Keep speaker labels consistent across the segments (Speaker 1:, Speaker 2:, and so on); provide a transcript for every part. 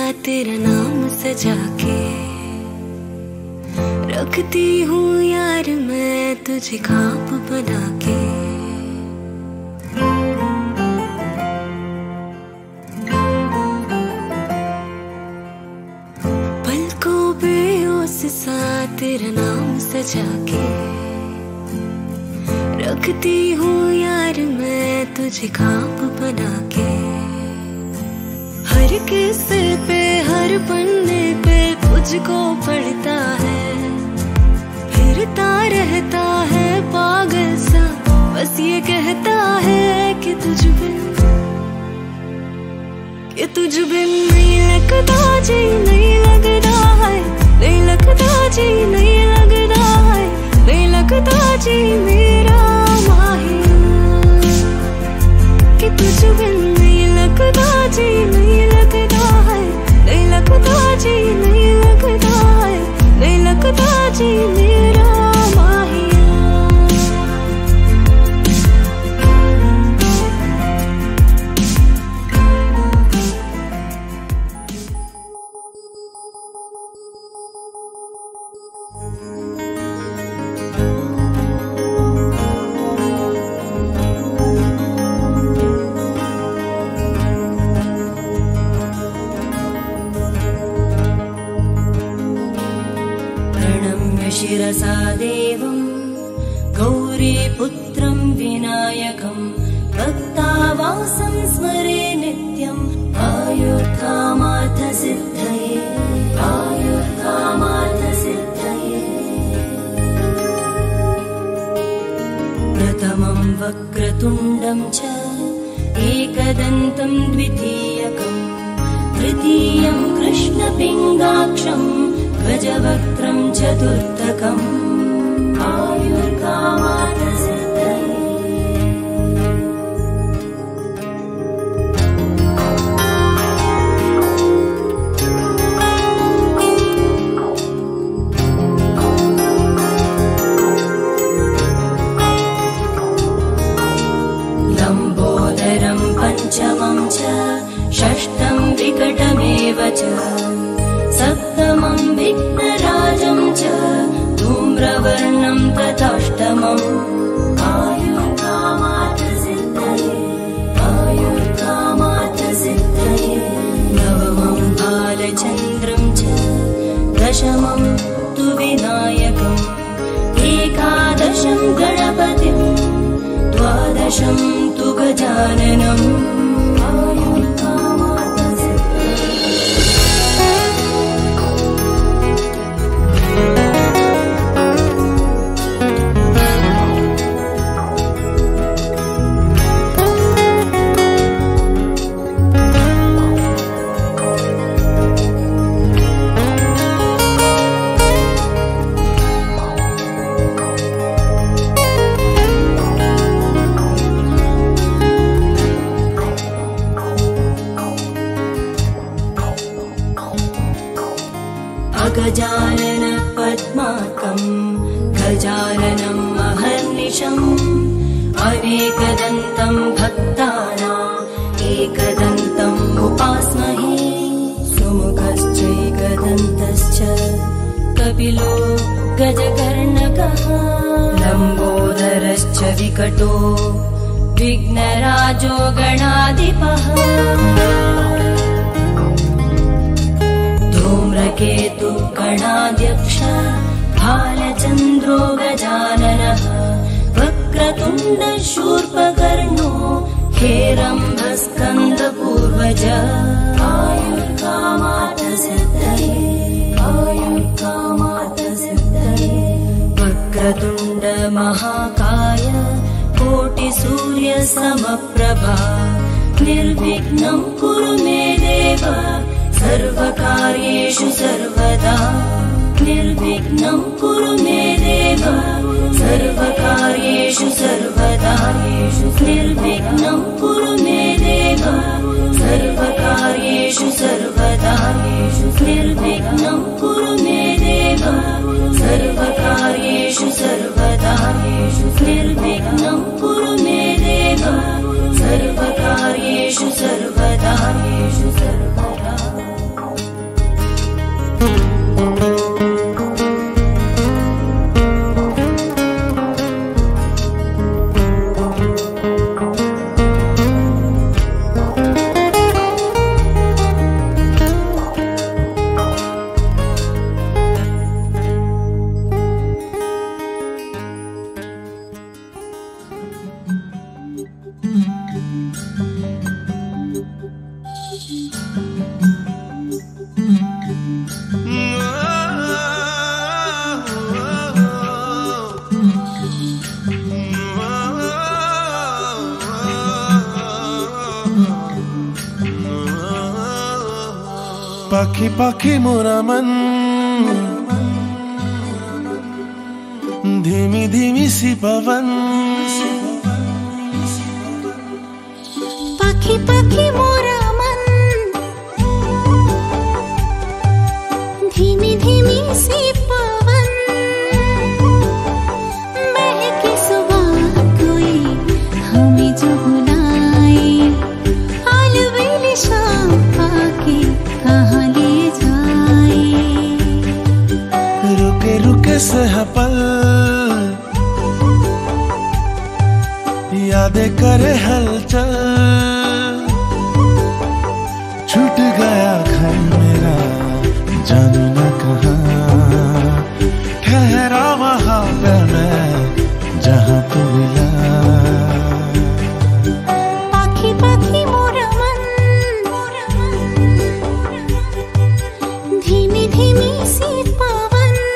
Speaker 1: तेरा नाम सजा के रखती हूँ यार मैं तुझे ख्वाब बना के। पलकों पे ओस सा तेरा नाम सजा के रखती हूँ यार मैं तुझे ख्वाब बना के। हर किस्से पे हर पन्ने पे तुझको पढ़ता है, फिरता रहता है पागल सा, बस ये कहता है कि तुझ बिन नहीं लगता जी, नहीं लगता है, नहीं लगता जी, नहीं लगता है, नहीं लगता जी मेरा माहिया, कि तुझ बिन नहीं लगता जी, नहीं लगता है, नहीं लगता जी, नहीं लगता है, नहीं लगता जी मेरा माहिया।
Speaker 2: शिरसा देवं गौरीपुत्रं विनायकं भक्तावासं स्मरे नित्यं आयुर्कामार्थसिद्धये, आयुर्कामार्थसिद्धये। प्रथमं वक्रतुण्डं च एकदन्तं द्वितीयकं, तृतीयं कृष्णपिङ्गाक्षं गजवक्त्रं चतुर्थकम् आयुर्कामार्थसिद्धये। लम्बोदरं पञ्चमं च षष्ठं विकटमेव च, सप्तमं विघ्नराजं च धूम्रवर्णं तथाष्टमम् आयुर्कामार्थसिद्धये, आयुर्कामार्थसिद्धये। नवमं बालचन्द्रं च दशमं तु विनायकम्, एकादशं गणपतिं द्वादशं तु गजाननम् गजानन पद्मार्कं गजाननं महर्निशम्, अनेकदन्तं भक्तानाम् एकदन्तम् उपास्महे। सुमुखश्चैकदन्तश्च कपिलो गजकर्णकः, लम्बोदरश्च विकटो विघ्नराजो गणाधिपः। धूम्रकेतु गणाध्यक्ष भालचन्द्रो गजाननः, वक्रतुण्ड शूर्पकर्णो हेरम्बस्कन्दपूर्वज आयुर्कामार्थसिद्धये, आयुर्कामार्थसिद्धये। वक्रतुण्ड महाकाय कोटिसूर्यसमप्रभा, निर्विघ्नं कुरु मे देव सर्वकार्येषु सर्वदा, निर्विघ्नं कुरु मे देव सर्वकार्येषु सर्वदा, निर्विघ्नं कुरु मे देव सर्वकार्येषु सर्वदा, निर्विघ्नं कुरु मे देव सर्वकार्येषु सर्वदा, निर्विघ्नं कुरु मे देव सर्वकार्येषु सर्वदा।
Speaker 3: पाखी पाखी मोरा मन, धीमी धीमी सी पवन।
Speaker 1: पाखी पाखी मोरा मन, धीमी धीमी सी पवन। महकी सुबह कोई हमें जो बुलाए, आलबेली शाम आके कहाँ ले जाए।
Speaker 3: रुके रुके से है पल, यादें करे हलचल। छूट गया घर मेरा, जानू न कहाँ, ठहरा वहाँ पे मैं जहाँ तू मिला।
Speaker 1: पाखी पाखी मोरा मन, धीमी धीमी सी पवन।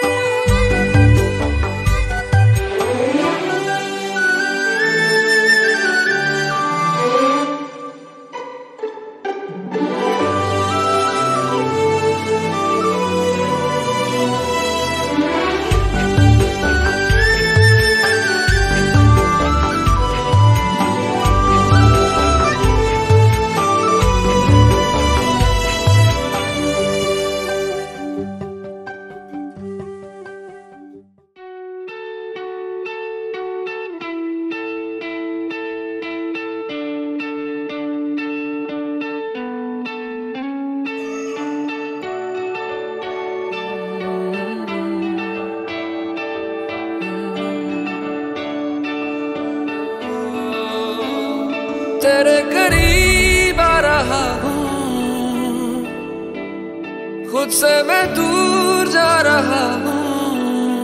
Speaker 4: तेरे करीब आ रहा हूँ, खुद से मैं दूर जा रहा हूँ।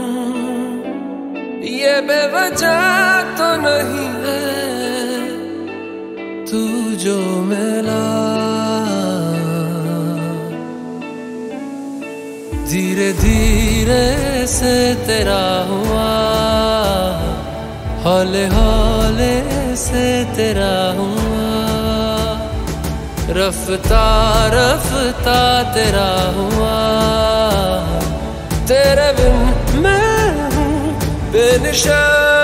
Speaker 4: ये बेवजह तो नहीं है तू जो मिला, धीरे धीरे से तेरा हुआ, हौले हौले से तेरा हुआ, रफ्ता रफ्ता तेरा हुआ। तेरे बिन मैं हूँ बेनिशान।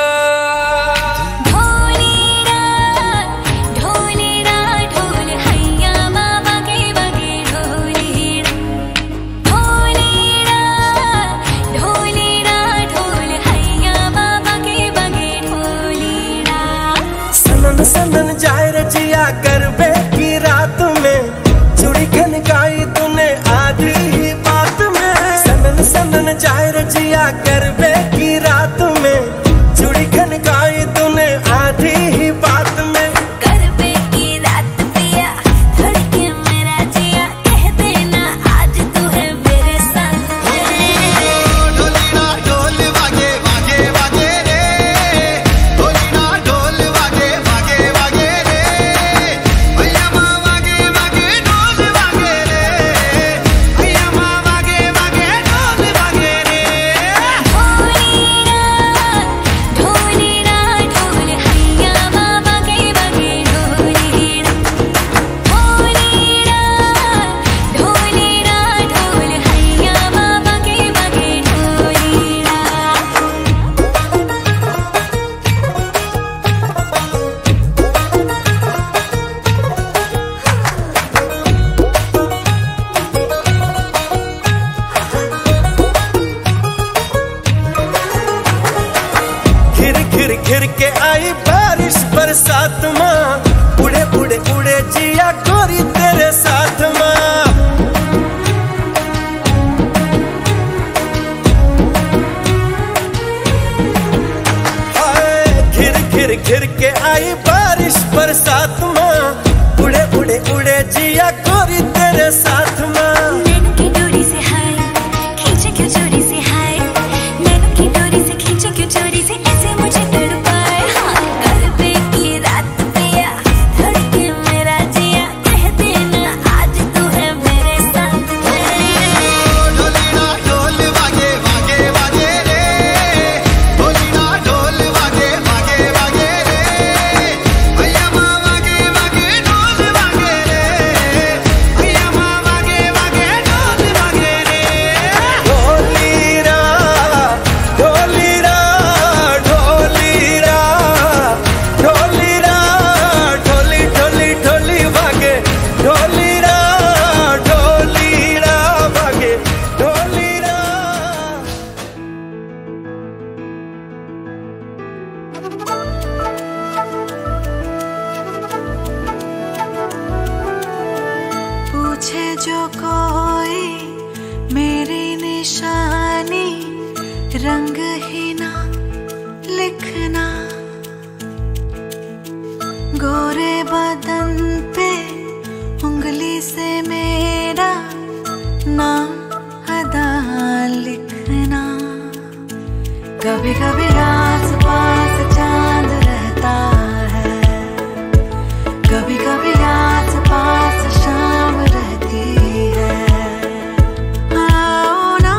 Speaker 5: सनन जाए रजिया गरबे की रात में, चूड़ी खन गाई तूने आधी ही बात में। सनन सनन जाए रजिया गरबे की रात में,
Speaker 1: जो कोई मेरी निशानी रंग ही ना लिखना, गोरे बदन पे उंगली से मेरा नाम अदा लिखना। कभी कभी आस पास चांद रहता है, कभी कभी आस पास शाम रहती है। आओ ना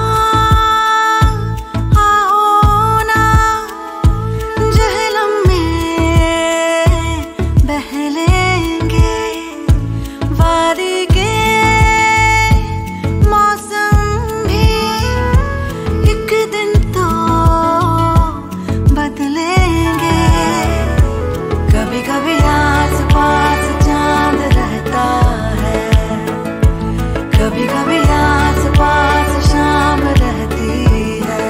Speaker 1: जहलम में बह लेंगे, वादी के मौसम भी एक दिन तो बदलेंगे। कभी कभी आस पास चांद रहता है, कभी कभी आस पास शाम रहती है।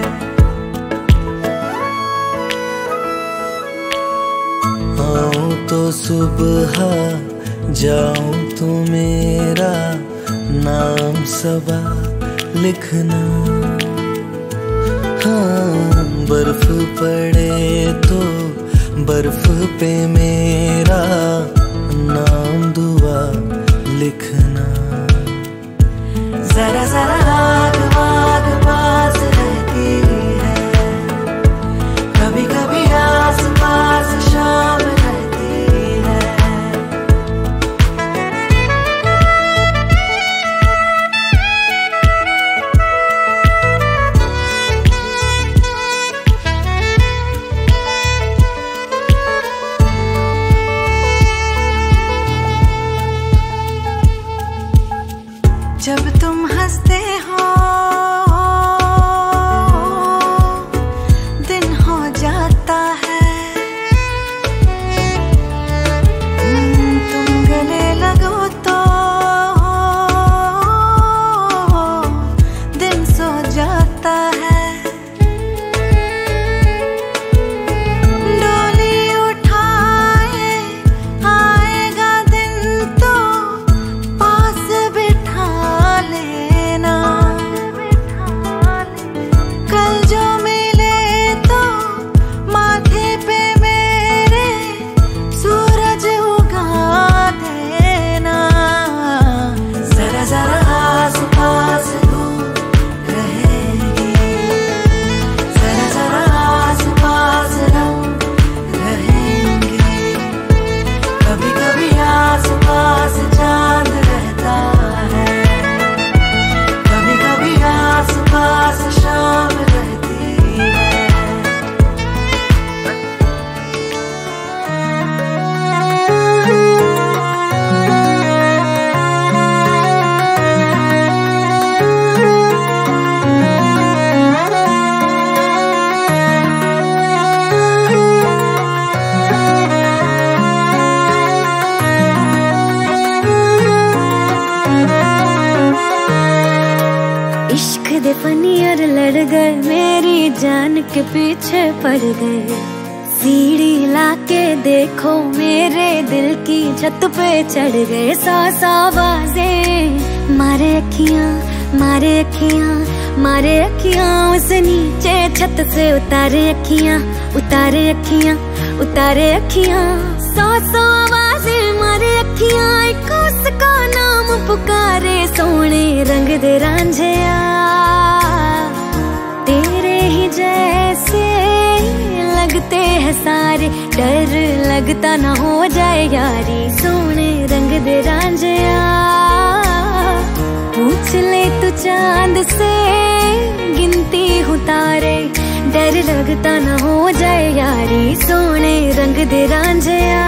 Speaker 5: आऊं तो सुबह, जाऊं तो मेरा नाम सबा लिखना। हाँ, बर्फ पड़े तो बर्फ पे मेरा नाम दुआ लिखना।
Speaker 1: जरा जरा आग आग पास रहती है, कभी कभी आस पास शाम रहती है। जब तुम हंसते हो दिन हो जाता है, तुम गले लगो तो दिन सो जाता है। डोली उठाए आएगा दिन तो पास बिठा लेना। कल जो मिले तो माथे पे मेरे सूरज उगा देना। जरा जरा आस पास दूर रहेगी, जरा जरा आस पास रंग रहेंगे। कभी कभी आस पास चांद रहता है, कभी कभी आस पास शाम रहती है। इश्क दे फनियर लड़ गए, मेरी जान के पीछे पड़ गए। सीढ़ी लाके देखो मेरे दिल की छत पे चढ़ गए। सौ सौ आवाजें मारे अखियां, मारे अखियां, मारे अखियां उस नीचे छत से उतारे अखियां, उतारे अखियां, उतारे अखियां। सौ सौ आवाजें मारे अखियां, एक उसका नाम पुकारे। सोने रंग दे रांझिया तेरे ही जैसे लगते हैं सारे, डर लगता ना हो जाए यारी। सोने रंग दे रांझिया पूछ ले तू चांद से, गिनती हूँ तारे, डर लगता ना हो जाए यारी। सोने रंग दे रांझिया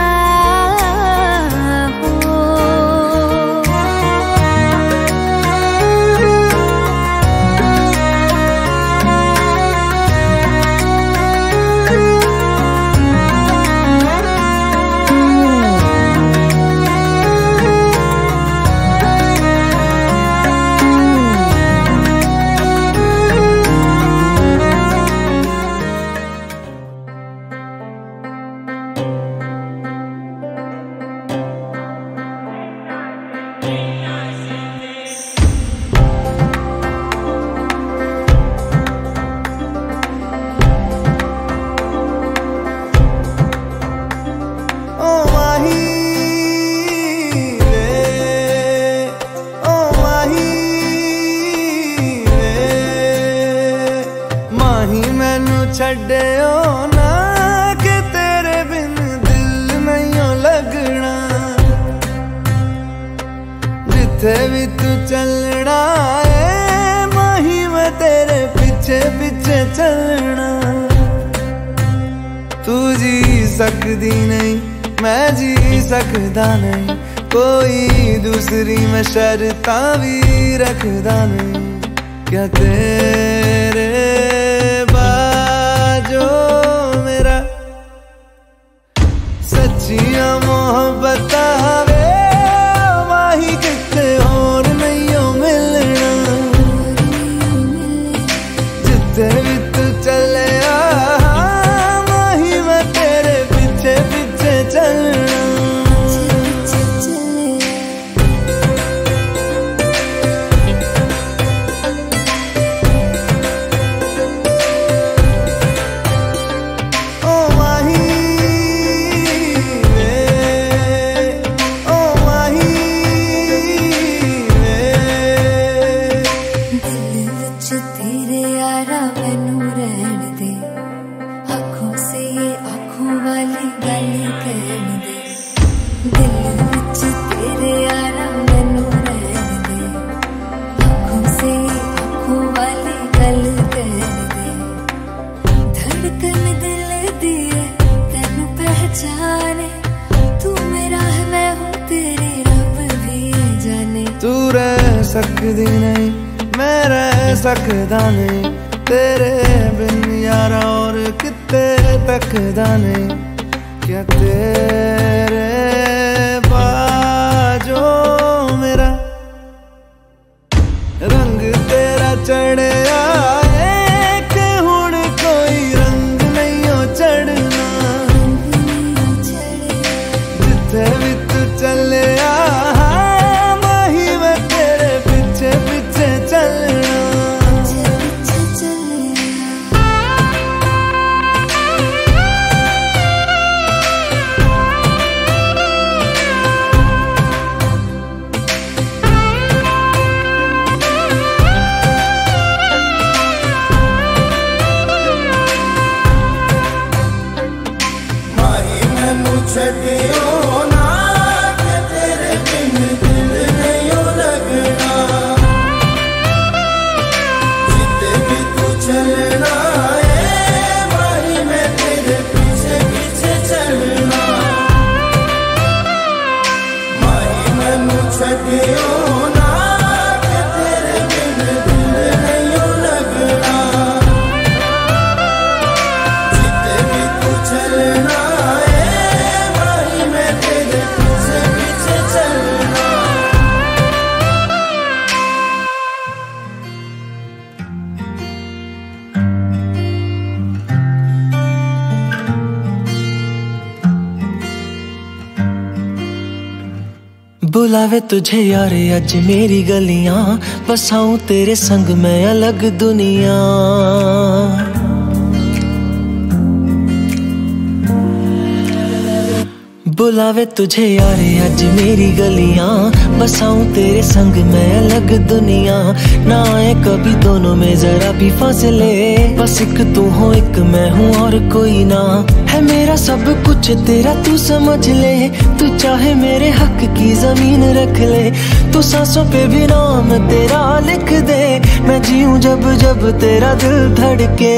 Speaker 3: छड्डियो ना कि तेरे बिन दिल नहीं लगना। जिथे भी तू चलना है माही मैं तेरे पीछे पीछे चलना। तू जी सकदी नहीं मैं जी सकदा नहीं, कोई दूसरी मैं शर्तां भी रखदा नहीं। क्या तेरे बाजो मेरा सच्चियां मोहब्बत वे माही किते और नहीं मिलना। जिथे भी तू चले माही मैं तेरे पीछे पीछे चलना। सकदी नहीं मैं रह सकदा नहीं, तेरे बिन यारा और किते तकदा नहीं। क्या तेरे बाजो मेरा रंग तेरा चढ़िया है कि हुण कोई रंग नहीं हो चढ़ना। जिथे भी तू चले
Speaker 4: बुलावे तुझे यार अज मेरी गलियां, बसाऊं तेरे संग मैं अलग दुनिया। बुलावे तुझे यार अज मेरी गलियां, बसाऊं तेरे संग मैं अलग दुनिया। ना आए कभी दोनों में जरा भी फासले, बस एक तू हो एक मैं हूँ और कोई ना। है मेरा सब कुछ तेरा तू समझ ले, तू चाहे मेरे हक की जमीन रख ले। तू सांसों पे भी नाम तेरा लिख दे, मैं जीऊं जब जब तेरा दिल धड़के।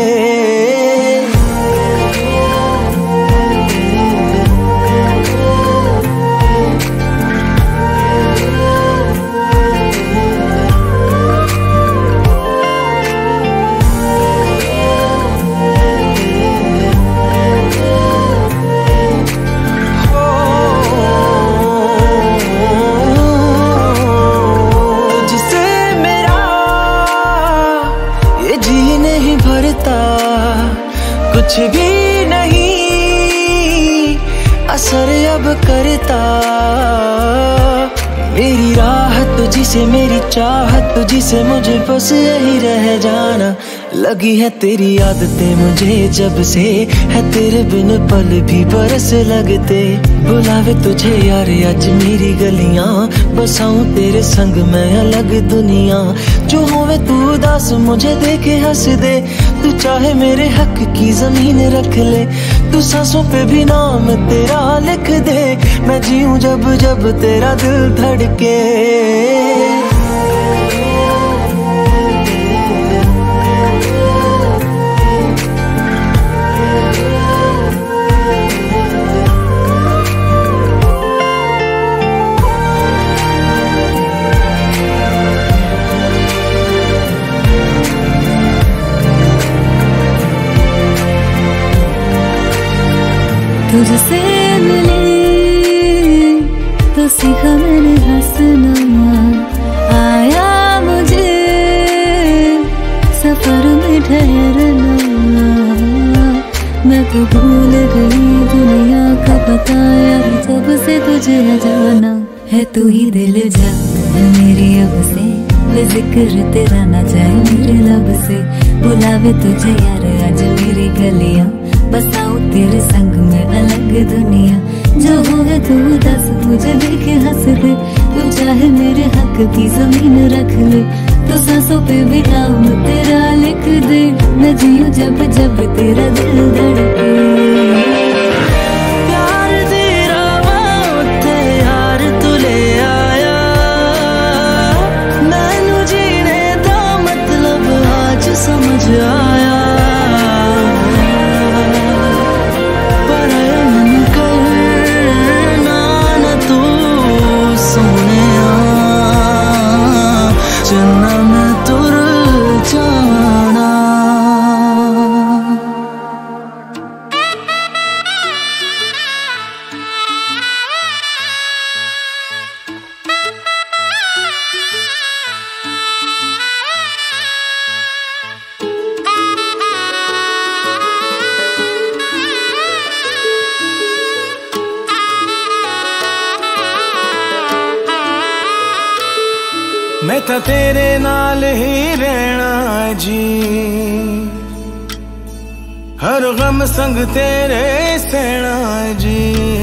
Speaker 4: कुछ भी नहीं असर अब करता, मेरी राह तुझी से मेरी चाहत तुझी से, मुझे बस यही रह जाना। लगी है तेरी आदतें मुझे जब से, है तेरे बिन पल भी बरस लगते। बुलावे तुझे यार आज मेरी गलियां, बसाऊं तेरे संग मैं अलग दुनिया। जो होवे तू उदास मुझे देखे हंस दे, तू चाहे मेरे हक की जमीन रख ले, तू सांसों पे भी नाम तेरा लिख दे, मैं जीऊं जब जब तेरा दिल धड़के।
Speaker 1: तुझसे मिली तो सीखा मैंने हंसना, आया मुझे सफर में ठहरना, मैं तो भूल गई दुनिया का पता यार, जब से तुझे जाना है तू ही दिल जा मेरी अब से, जिक्र तेरा ना जाए मेरे लब से, बुलावे तुझे यार आज मेरी गलियां, बसाऊं तेरे संग में अलग दुनिया, जो होगा तू दस मुझे देखे हंस दे, तू चाहे मेरे हक की जमीन रख ले, तो सांसों पे भी नाम तेरा लिख दे, मैं जीऊं जब जब तेरा दिल धड़के।
Speaker 4: प्यार तेरा वास्ते यार तू ले आया, मैनू जीने दा मतलब आज समझ आया,
Speaker 3: मैं तो तेरे नाल ही रहना जी, हर गम संग तेरे सहना जी,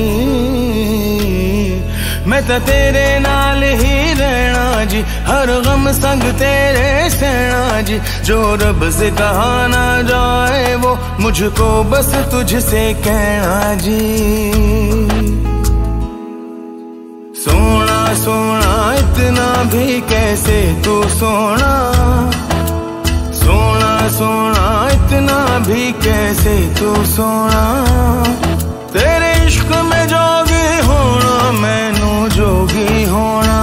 Speaker 3: मैं तो तेरे नाल ही रहना जी, हर गम संग तेरे सहना जी, जो रब से कहा ना जाए वो मुझको बस तुझसे कहना जी। सोना सोना इतना भी कैसे तू सोना, सोना सोना इतना भी कैसे तू सोना, तेरे इश्क में जोगी होना मैनू जोगी होना,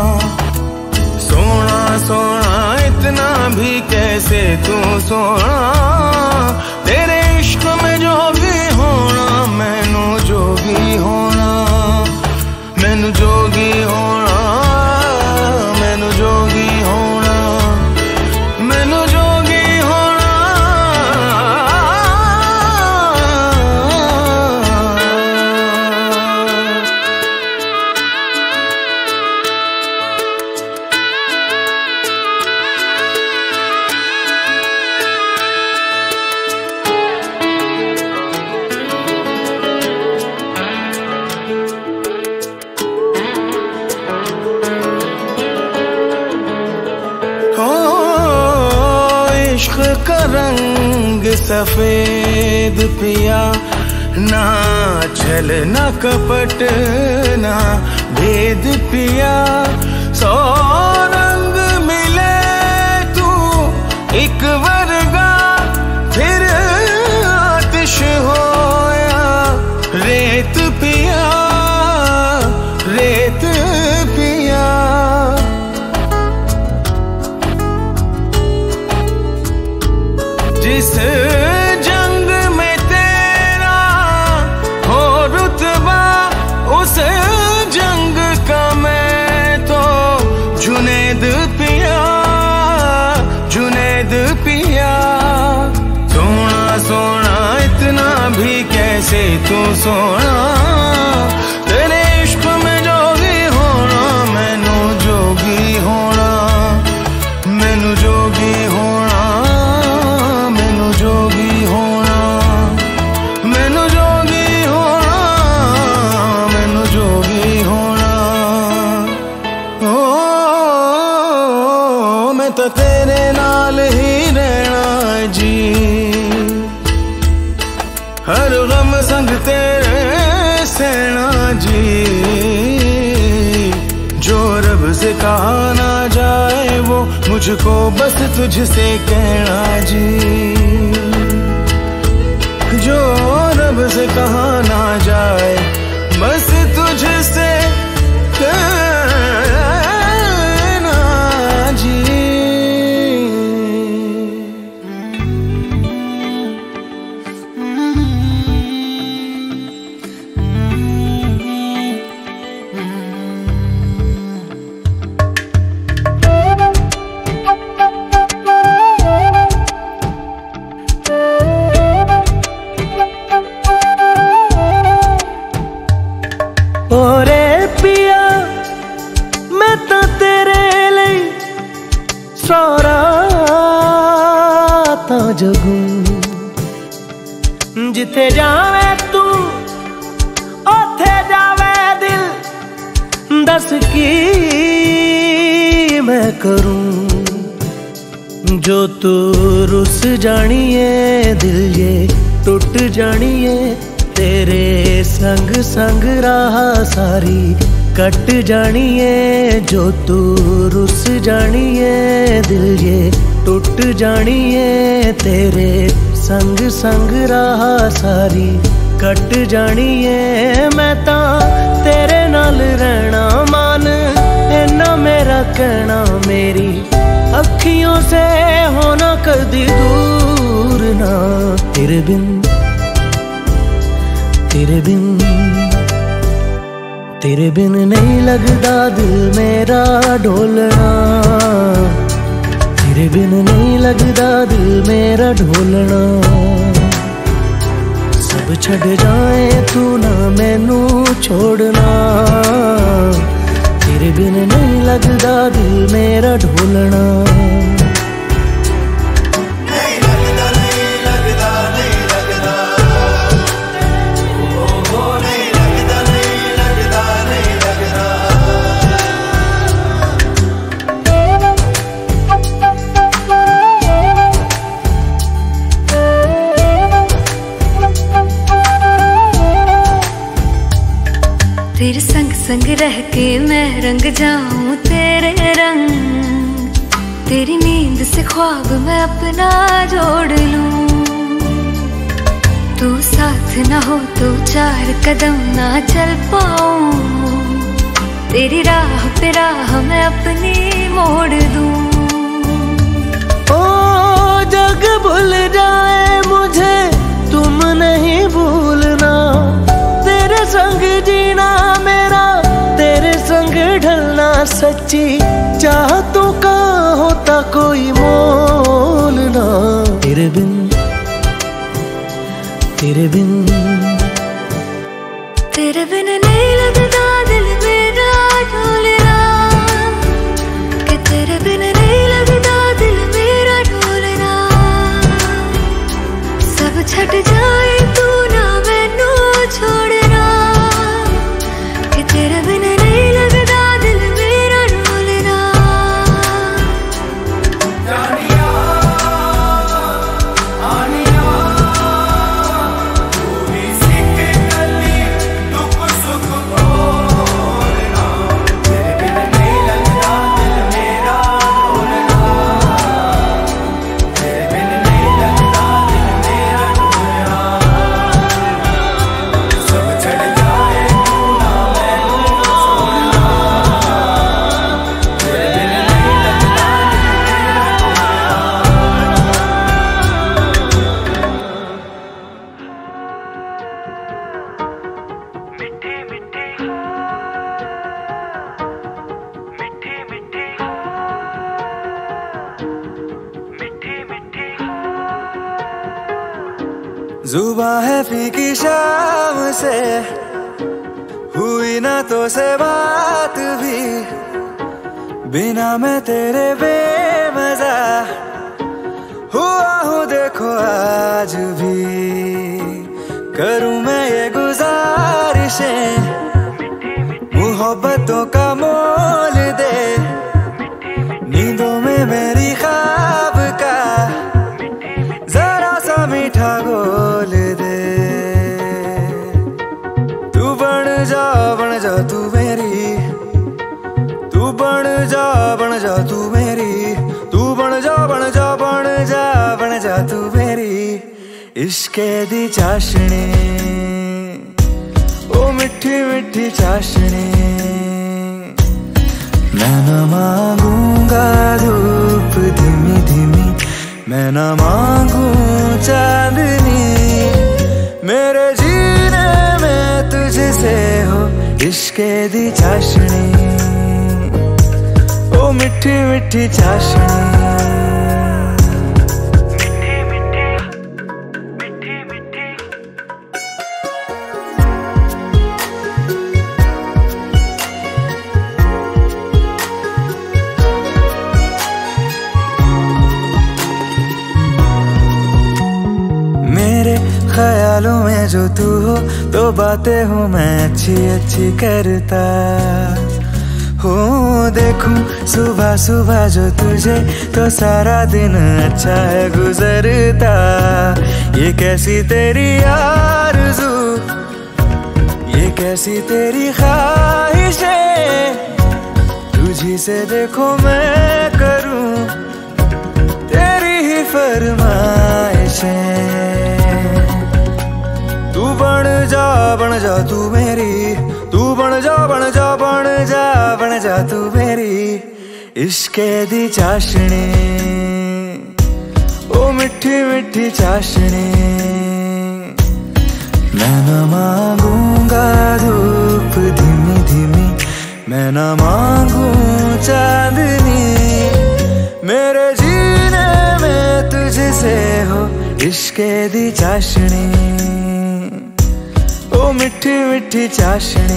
Speaker 3: सोना सोना इतना भी कैसे तू सोना, तेरे इश्क में जोगी होना मैनू जोगी होना, मैनू जोगी होना, मैनू जोगी होना, मैनू जोगी होना। का रंग सफेद पिया, ना छल ना कपट ना भेद पिया, सौ रंग मिले तू एक वर्गा, फिर आतिश होया रेत पिया, रेत पिया, जिस जंग में तेरा हो रुतबा, उस जंग का मैं तो जुनैद पिया, जुनैद पिया, सोना सोना इतना भी कैसे तू सोना, तेरे इश्क में जोगी होना मैनू जोगी होना, मैनू जोगी होना, मैनू जोगी होना, मैनू जोगी होना, मैनू जोगी होना। ओ मैं तो तेरे नाल ही रहना जी, हर गम संग तेरे सहना जी। जो रब से कहा ना जाए वो मुझको बस तुझसे कहना जी, जो रब से कहा ना जाए बस तुझसे कहना जी।
Speaker 4: जगू जिथे जावे तू ओथे जावे दिल, दस की मैं करूं जो तू रुस जानिए दिल ये टूट जानिए। तेरे संग संग राह सारी कट जानिए, जो तू रुस जानिए दिल ये टूट जानिए। तेरे संग संग राह सारी कट जानिए। मैं ता तेरे नाल रहना मान इन्ना मेरा कहना, मेरी अखियों से होना कदी दूर ना। तेरे बिन तेरे बिन तेरे बिन नहीं लगदा दिल मेरा ढोलना, तेरे बिन नहीं लगदा दिल मेरा ढोलना। सब छड़ जाए तू ना मैनू छोड़ना, तेरे बिन नहीं लगदा दिल मेरा ढोलना।
Speaker 1: तेरे संग संग रह के मैं रंग जाऊं तेरे रंग, तेरी नींद से ख्वाब मैं अपना जोड़ लूं। तू साथ ना हो तो चार कदम ना चल पाऊं, तेरी राह पे राह मैं अपनी मोड़ दूं।
Speaker 4: ओ जग भूल जाए मुझे तुम नहीं भूलना, तेरे संग जीना मेरा तेरे संग ढलना। सच्ची चाहतों का होता कोई मोल ना। तेरे बिन तेरे बिन
Speaker 1: तेरे बिन नहीं लगदा दिल मेरा ढोलना, कि तेरे बिन नहीं लगदा दिल मेरा ढोलना। सब छट जाए तू ना मैनू छोड़ना, कि तेरे बिन नहीं लगदा दिल मेरा ढोलना।
Speaker 5: जुबां है फीकी शाम से हुई ना तो से बात भी, बिना मैं तेरे बेमजा हुआ हूँ देखो आज भी। करूँ मैं ये गुजारिशें मोहब्बतों का मोल दे, नींदों में मेरी
Speaker 3: इश्के दी चाशनी, ओ मिठी मिठी चाशनी। मैं न मांगूंगा धूप धीमी धीमी, मैं न मांगू चांदनी, मेरे जीने में तुझसे हो इश्के दी चाशनी, ओ मिठी मिठी चाशनी। ख्यालों में जो तू हो तो बातें हूँ मैं अच्छी अच्छी करता हो। देखूं सुबह सुबह जो तुझे तो सारा दिन अच्छा है गुजरता। ये कैसी तेरी आरज़ू, ये कैसी तेरी ख्वाहिशें, तुझी से देखो मैं करूं तेरी ही फरमाइशें। तू बन जा तू मेरी, तू बन जा तू मेरी इश्के दी चाशनी, ओ मिठी मिठी चाशनी। मैं न मांगूंगा धूप धीमी धीमी, मैं न मांगू चांदनी, मेरे जीने में तुझसे हो इश्के दी चाशनी, ओ मिठी मिठी चाशनी।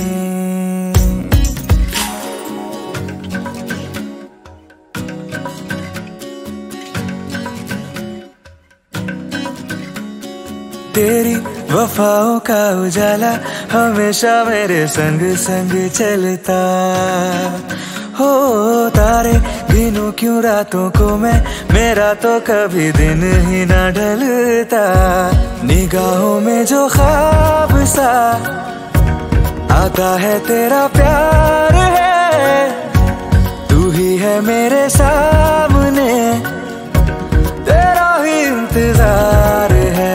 Speaker 3: तेरी वफाओं का उजाला हमेशा मेरे संग संग चलता हो। तारे गिनूं क्यों रातों को मैं, मेरा तो कभी दिन ही ना ढलता। निगाहों में जो ख्वाब सा आता है तेरा प्यार है, तू ही है मेरे सामने, तेरा ही इंतजार है।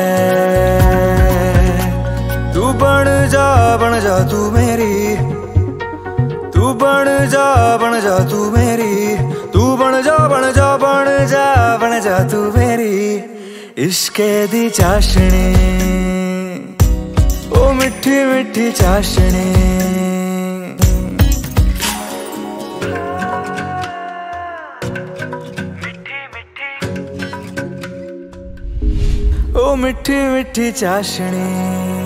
Speaker 3: तू बन जा तू मेरी, तू बन जा तू मेरी, तू बन जा तू मेरी इश्के दी चाशनी, ओ मिठी मिठी चाशनी। ओ मिठी मिठी चाशनी।